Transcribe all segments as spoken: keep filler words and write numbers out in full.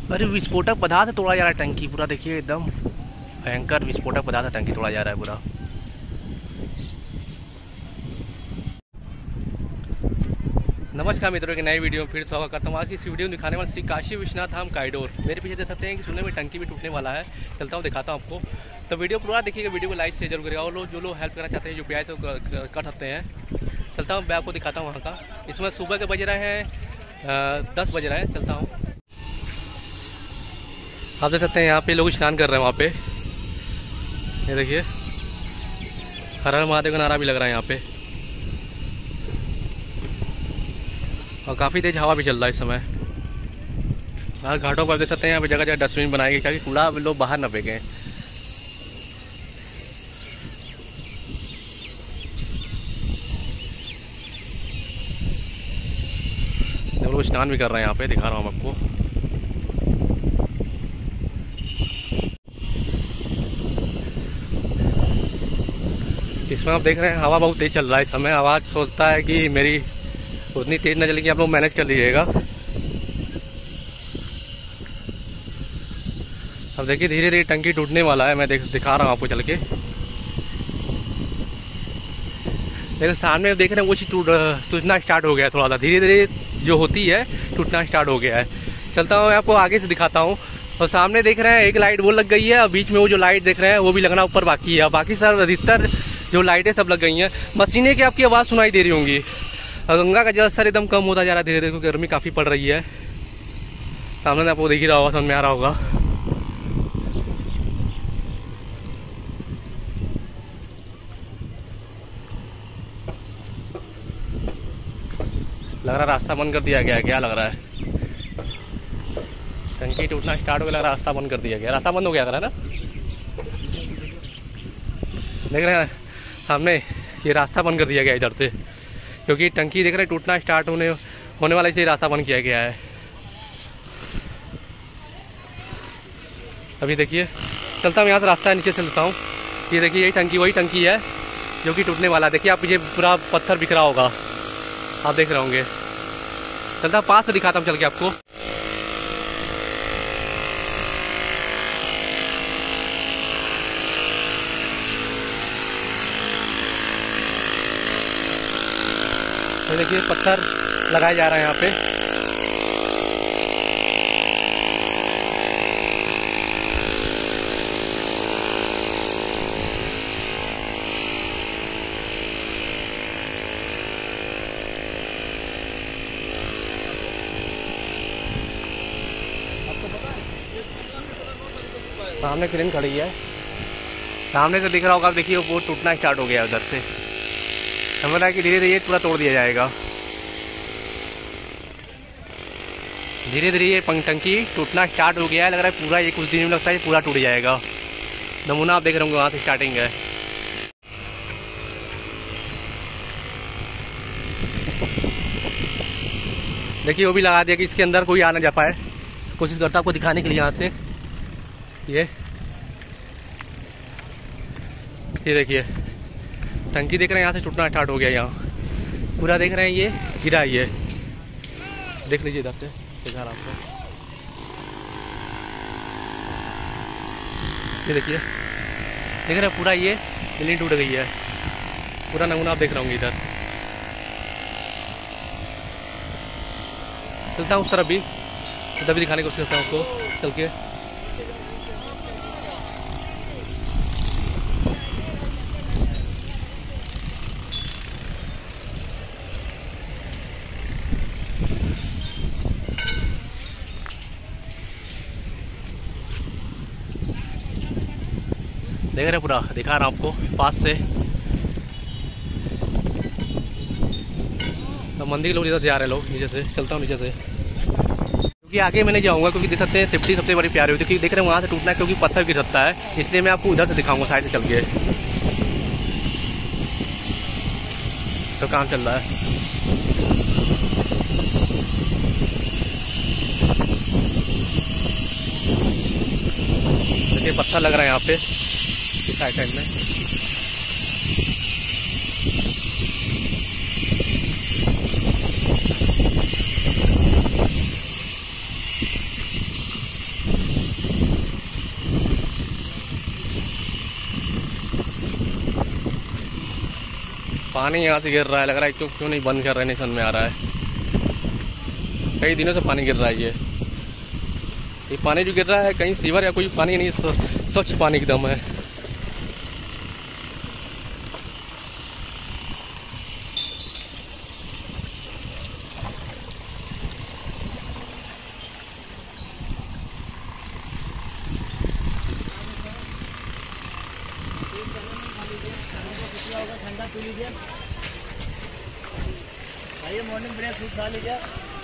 अरे विस्फोटक पदार्थ तोड़ा जा रहा है, टंकी पूरा देखिए एकदम भयंकर विस्फोटक पदार्थ टंकी तोड़ा जा रहा है पूरा। नमस्कार मित्रों, की नई वीडियो में फिर स्वागत करता हूँ। आज की इस वीडियो में दिखाने वाले श्री काशी विश्वनाथ धाम कॉरिडोर। मेरे पीछे देख सकते हैं कि सुनने में टंकी भी टूटने वाला है। चलता हूँ दिखाता हूँ आपको, तो वीडियो पूरा देखिएगा। वीडियो को लाइक से जरूर करेगा और लोग जो लोग हेल्प करना चाहते हैं यू पी आई तो कर सकते हैं। चलता हूँ मैं आपको दिखाता हूँ वहाँ का। इसमें सुबह के बज रहे हैं दस बज रहे हैं। चलता हूँ, आप देख सकते हैं यहाँ पे लोग स्नान कर रहे हैं वहाँ पे। ये देखिए हर हर महादेव का नारा भी लग रहा है यहाँ पे, और काफ़ी तेज हवा भी चल रहा है इस समय। हर घाटों पर देख सकते हैं यहाँ पे जगह जगह डस्टबिन बनाए गए ताकि कूड़ा लोग बाहर न फेंकें। लोग स्नान भी कर रहे हैं यहाँ पे, दिखा रहा हूँ आपको। इसमें आप देख रहे हैं हवा बहुत तेज चल रहा है इस समय। आवाज़ सोचता है कि मेरी उतनी तेज न चलेगी, आप लोग मैनेज कर लीजिएगा। अब देखिए धीरे धीरे टंकी टूटने वाला है। मैं देख दिखा रहा हूँ आपको चल के। देखो सामने देख रहे हैं वो चीज टूट टूटना स्टार्ट हो गया है। थोड़ा सा धीरे धीरे जो होती है टूटना स्टार्ट हो गया है। चलता हूँ मैं आपको आगे से दिखाता हूँ। और सामने देख रहे हैं एक लाइट वो लग गई है, और बीच में वो जो लाइट देख रहे हैं वो भी लगना ऊपर बाकी है। बाकी सर अधिकतर जो लाइटें सब लग गई हैं। मशीनें की आपकी आवाज़ सुनाई दे रही होंगी। गंगा का जलस्तर एकदम कम होता जा रहा है धीरे धीरे, गर्मी काफ़ी पड़ रही है। सामने आपको देख ही रहा होगा, समझ में आ रहा होगा। लग रहा रास्ता बंद कर दिया गया है। क्या लग रहा है? टंकी टूटना स्टार्ट हो गया, लग रहा रास्ता बंद कर दिया गया। रास्ता बंद हो गया लग रहा है ना। देख रहे हैं सामने ये रास्ता बंद कर दिया गया इधर से, क्योंकि टंकी देख रहे हैं टूटना स्टार्ट होने होने वाला, इसलिए रास्ता बंद किया गया है। अभी देखिए चलता हूँ यहाँ से, रास्ता नीचे से चलता हूँ। ये देखिए यही टंकी वही टंकी है जो कि टूटने वाला। देखिए आप पीछे पूरा पत्थर बिखरा होगा, आप देख रहे होंगे। चलता हूँ पास से दिखाता हूँ चल के आपको। तो देखिए पत्थर लगाए जा रहे हैं यहाँ पे। सामने क्रेन खड़ी है, सामने से दिख रहा होगा। देखिए वो टूटना स्टार्ट हो गया उधर से। समझ रहा है कि धीरे धीरे पूरा तोड़ दिया जाएगा। धीरे धीरे ये टंकी टूटना स्टार्ट हो गया है। लग रहा है पूरा ये कुछ दिन में लगता है पूरा टूट जाएगा। नमूना आप देख रहे होंगे, वहाँ से स्टार्टिंग है। देखिए वो भी लगा दिया कि इसके अंदर कोई आ ना जा पाए। कोशिश करता हूँ आपको दिखाने के लिए। यहाँ से ये ये देखिए टंकी देख रहे हैं, यहाँ से टूटना स्टार्ट हो गया। यहाँ पूरा देख रहे हैं ये गिरा, ये देख लीजिए इधर से दिखा रहा आपको। ये देखिए देख रहे हैं पूरा ये बिल्डिंग टूट गई है। पूरा नमूना आप देख रहे होंगे इधर। चलता हूँ सर, अभी इधर भी दिखाने की कोशिश करता हूँ आपको चल के। देख रहे हैं पूरा, दिखा रहा हूँ आपको पास से। तो मंदिर के लोग इधर जा रहे हैं लोग नीचे से। चलता हूँ नीचे से, क्योंकि आगे मैं नहीं जाऊँगा, क्योंकि देख सकते हैं सेफ्टी सबसे बड़ी प्यारी होती है। क्योंकि देख रहे हैं वहाँ से टूटना है, क्योंकि पत्थर गिर सकता है। इसलिए मैं आपको उधर से दिखाऊंगा साइड से चल के। तो काम चल रहा है। देखिए पत्थर लग रहा है यहाँ पे साइड साइड में। पानी यहाँ से गिर रहा है, लग रहा है क्यों क्यों नहीं बंद कर रहे, नहीं समझ में आ रहा है। कई दिनों से पानी गिर रहा है। ये ये पानी जो गिर रहा है कहीं सीवर या कोई पानी नहीं, स्वच्छ पानी एकदम है। ठंडा पी लीजिए, आइए मॉर्निंग ब्रेक फ्रूट खा लीजिए।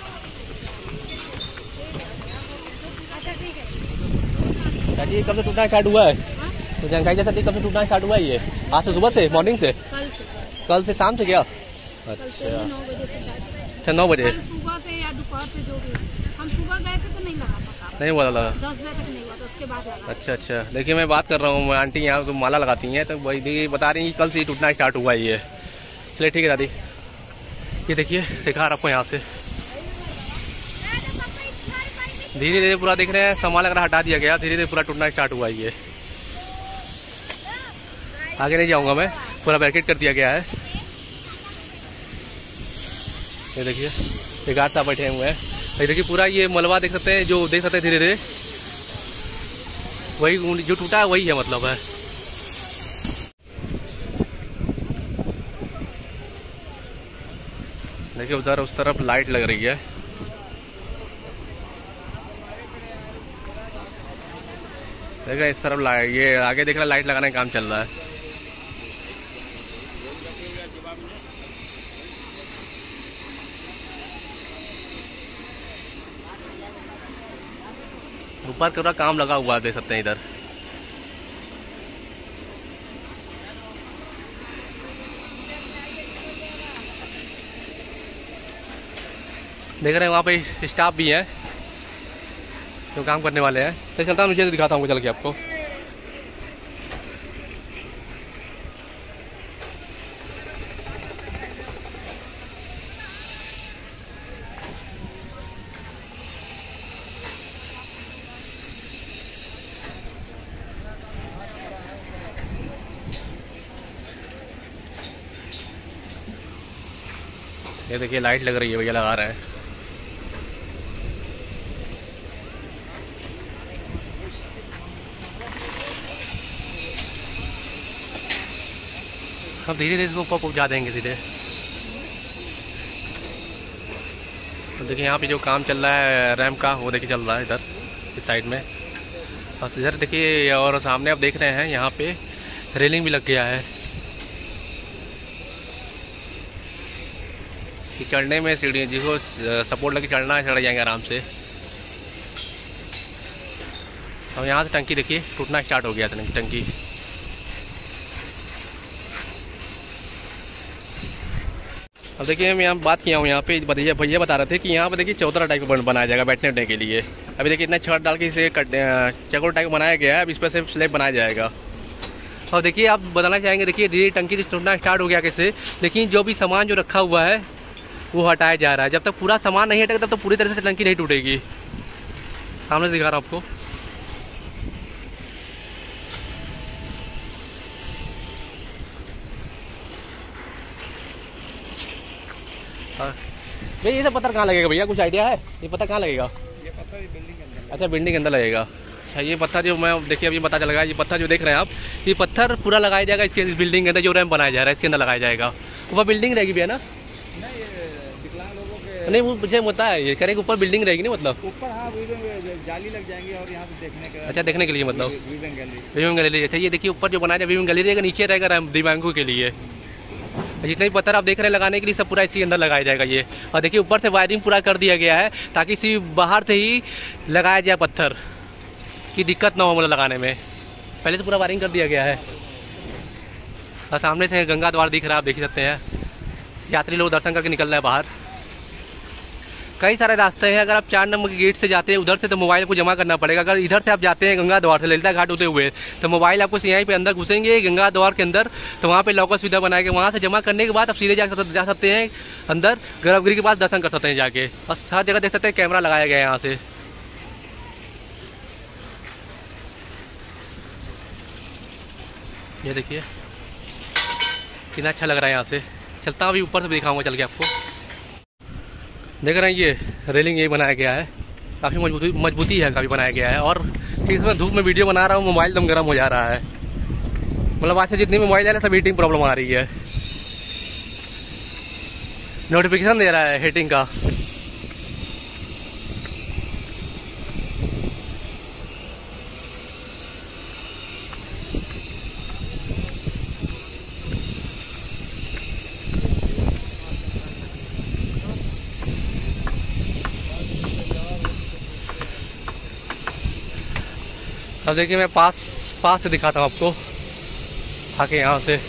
चाची कब से टूटना स्टार्ट हुआ है? तो जानकारी जैसा कब से टूटना स्टार्ट हुआ है? ये आज से सुबह से, मॉर्निंग से? कल से कल से शाम से क्या? अच्छा, नौ बजे से अच्छा नौ बजे सुबह से या दोपहर से जो भी। हम सुबह गए थे तो नहीं लगा पता, नहीं हुआ लगा। दस बजे तक नहीं हुआ, तो उसके बाद लगा। अच्छा अच्छा, देखिए मैं बात कर रहा हूँ, आंटी यहाँ तो माला लगाती हैं, तो वही देखिए बता रही हैं कि कल से टूटना स्टार्ट हुआ है ये। चलिए ठीक है दादी, ये देखिए दिखा रहा आपको यहाँ से धीरे धीरे पूरा देख रहे हैं, सामान लग रहा हटा दिया गया, धीरे धीरे पूरा टूटना स्टार्ट हुआ है ये। आगे नहीं जाऊंगा मैं, पूरा बैरिकेड कर दिया गया है। ये देखिए एक आठ साहब बैठे हुए हैं, ये देखिए पूरा ये मलबा देख सकते हैं, जो देख सकते हैं धीरे धीरे वही जो टूटा है वही है मतलब है। देखिए उधर उस तरफ लाइट लग रही है, देखिए इस तरफ लाइट, ये आगे देख रहा लाइट लगाने का काम चल रहा है। ऊपर पूरा काम लगा हुआ है, देख सकते हैं इधर। देख रहे हैं वहाँ पे स्टाफ भी है जो काम करने वाले हैं। तो चलता हूँ नीचे दिखाता हूँ चल के आपको। ये देखिए लाइट लग रही है, भैया लगा रहे हैं। हम धीरे धीरे इसको ऊपर पहुंचा देंगे सीधे। तो देखिए यहाँ पे जो काम चल रहा है रैम्प का, वो देखिए चल रहा है इधर इस साइड में। और इधर देखिए, और सामने आप देख रहे हैं यहाँ पे रेलिंग भी लग गया है कि चढ़ने में सीढ़ी जिसको सपोर्ट लगे चढ़ना है चढ़ जाएंगे आराम से। अब यहाँ से टंकी देखिए टूटना स्टार्ट हो गया था टंकी। अब देखिए मैं यहाँ बात किया हूँ, यहाँ पे भैया भैया बता रहे थे कि यहाँ पे देखिए चौतरा टाइप का बनाया जाएगा बैठने उठने के लिए। अभी देखिए इतना छड़ डाल के इसे चकोर टाइप बनाया गया है, अब इस पर से स्लैब बनाया जाएगा। और देखिए आप बताना चाहेंगे, देखिए धीरे टंकी टूटना स्टार्ट हो गया कैसे, लेकिन जो भी सामान जो रखा हुआ है वो हटाया जा रहा है। जब तक पूरा सामान नहीं हटेगा तब तक पूरी तरह से टंकी नहीं टूटेगी। सामने से दिखा रहा हूँ आपको। भैया ये सब पत्थर कहाँ लगेगा भैया, कुछ आइडिया है? ये पत्थर कहाँ लगेगा? ये पत्थर बिल्डिंग के अंदर। अच्छा बिल्डिंग के अंदर लगेगा। अच्छा ये पत्थर जो मैं देखिए अभी पता चल गया, ये पत्थर जो देख रहे हैं आप, ये पत्थर पूरा लगाया जाएगा इसके इस बिल्डिंग के अंदर, जो रैम्प बनाया जा रहा है इसके अंदर लगाया जाएगा। ऊपर बिल्डिंग रहेगी भैया ना? नहीं, ये विकलांग लोगों के नहीं वो मुझे होता है, ये करेंगे ऊपर बिल्डिंग रहेगी ना, मतलब ऊपर। हाँ जाली लग जाएंगी और यहाँ से देखने के। अच्छा देखने के लिए मतलब विविंग गैलरी। Viewing gallery. अच्छा ये देखिए ऊपर जो बनाया जाए विविंग गैलरी रहेगा, नीचे रहेगा रैम्प दिव्यांगों के लिए। जितने भी पत्थर आप देख रहे हैं लगाने के लिए सब पूरा इसी अंदर लगाया जाएगा ये। और देखिए ऊपर से वायरिंग पूरा कर दिया गया है ताकि इसी बाहर से ही लगाया जाए पत्थर, की दिक्कत ना हो मतलब लगाने में। पहले तो पूरा वायरिंग कर दिया गया है। और सामने से गंगा द्वार दिख रहा है, आप देख सकते हैं, यात्री लोग दर्शन करके निकल रहे हैं बाहर। कई सारे रास्ते हैं, अगर आप चार नंबर के गेट से जाते हैं उधर से तो मोबाइल को जमा करना पड़ेगा। अगर इधर से आप जाते हैं गंगा द्वार से ललिता घाट होते हुए तो मोबाइल आपको यहीं पे अंदर घुसेंगे गंगा द्वार के अंदर, तो वहाँ पे लॉकर सुविधा बनाएंगे, वहाँ से जमा करने के बाद आप सीधे जा जा सकते हैं अंदर गर्भगृह के पास दर्शन कर सकते हैं जाके। और हर जगह देख सकते हैं कैमरा लगाया गया है यहाँ से। ये देखिए कितना अच्छा लग रहा है यहाँ से। चलता हूँ अभी ऊपर से दिखाऊंगा चल के आपको। देख रहे हैं ये रेलिंग यही बनाया गया है, काफ़ी मजबूती मजबूती है, काफ़ी बनाया गया है। और ठीक से मैं धूप में वीडियो बना रहा हूँ, मोबाइल एकदम गर्म हो जा रहा है। मतलब आज से जितनी मोबाइल आ रहा है सब हीटिंग प्रॉब्लम आ रही है, नोटिफिकेशन दे रहा है हीटिंग का। अब देखिए मैं पास पास से दिखाता हूँ आपको आके यहाँ से।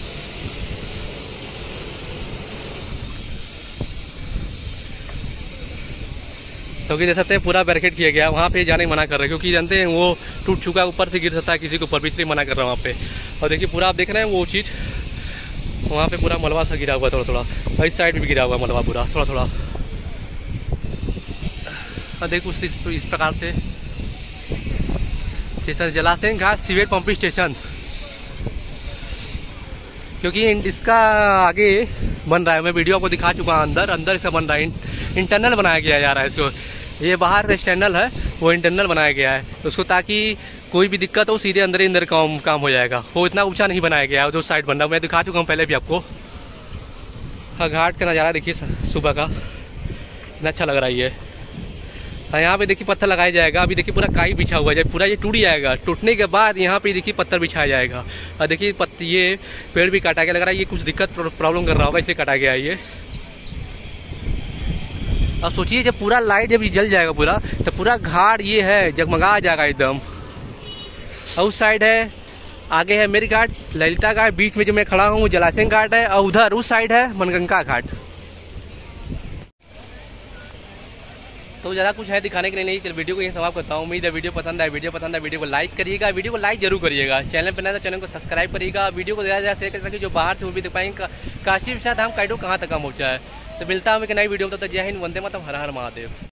क्योंकि देख सकते हैं पूरा बैरिकेड किया गया, वहाँ पे जाने मना कर रहे हैं क्योंकि जानते हैं वो टूट चुका, ऊपर से गिर सकता है किसी के ऊपर, इसलिए मना कर रहा हूँ वहाँ पे। और देखिए पूरा आप देख रहे हैं वो चीज़, वहाँ पे पूरा मलबा सा गिरा हुआ थोड़ा थोड़ा, और इस साइड भी गिरा हुआ मलबा पूरा थोड़ा थोड़ा। और देखो उस इस प्रकार से स्टेशन जलाशय घाट सीवेज पंपिंग स्टेशन, क्योंकि इसका आगे बन रहा है, मैं वीडियो आपको दिखा चुका हूँ। अंदर अंदर इसका बन रहा है, इंटरनल बनाया गया जा रहा है इसको। ये बाहर एक्सटर्नल है, वो इंटरनल बनाया गया है उसको, ताकि कोई भी दिक्कत हो सीधे अंदर ही अंदर काम काम हो जाएगा। वो इतना ऊंचा नहीं बनाया गया है, जो साइड बन रहा है मैं दिखा चुका हूँ पहले भी आपको। हाँ घाट का नज़ारा देखिए सुबह का, इतना अच्छा लग रहा है ये। यहाँ पे देखिए पत्थर लगाया जाएगा, अभी देखिए पूरा काई बिछा हुआ है, पूरा ये टूट जाएगा। टूटने के बाद यहाँ पे देखिए पत्थर बिछाया जाएगा। और देखिए पत्त ये पेड़ भी काटा गया, लग रहा है ये कुछ दिक्कत प्रॉब्लम कर रहा होगा इसलिए काटा गया है ये। अब सोचिए जब पूरा लाइट जब जल जाएगा पूरा, तो पूरा घाट ये है जगमगा जाएगा एकदम। और उस साइड है, आगे है मेरी घाट, ललिता घाट, बीच में जो मैं खड़ा हूँ जलाशय घाट है, और उधर उस साइड है मनगंगा घाट। तो ज़्यादा कुछ है दिखाने के लिए नहीं, चल वीडियो को यही समाप्त करता हूँ। उम्मीद है वीडियो पसंद है, वीडियो पसंद है वीडियो को लाइक करिएगा, वीडियो को लाइक जरूर करिएगा। चैनल पर नया तो चैनल को सब्सक्राइब करिएगा, वीडियो को ज़्यादा से ज़्यादा शेयर कर ताकि जो बाहर से वो भी देख पाएंगे काशी विश्वनाथ धाम काइडो कहाँ तक पहुँचा है। तो मिलता हूँ एक नई वीडियो में, तब तक जय हिंद, वंदे मातरम, हर हर महादेव।